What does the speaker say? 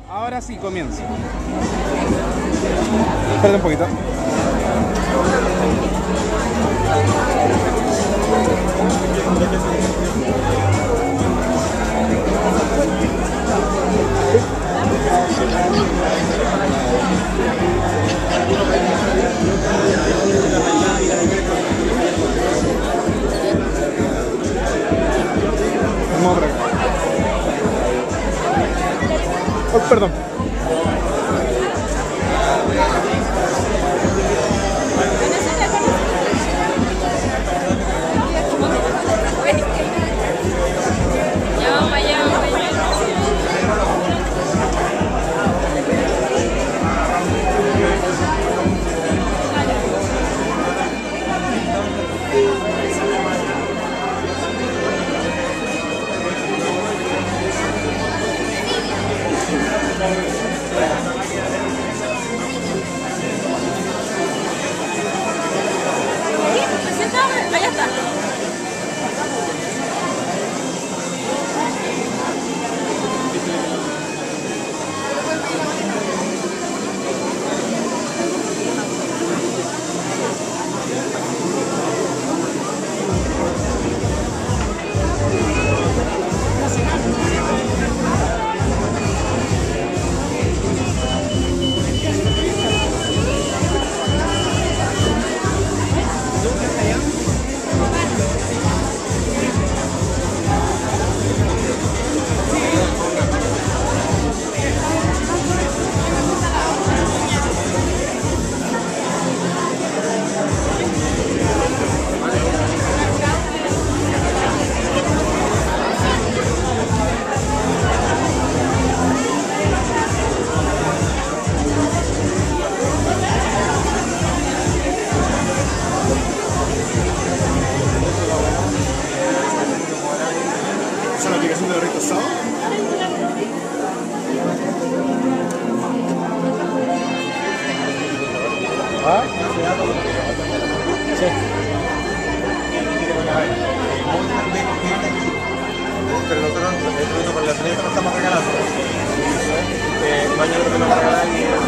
Ahora sí, comienza. Espérate un poquito. Vamos por acá. Oh, perdón. Allá está. ¿Es una aplicación de Barrito Asado? ¿Ah? Sí. Pero nosotros con la señora no estamos regalando. Mañana lo que nos regalan y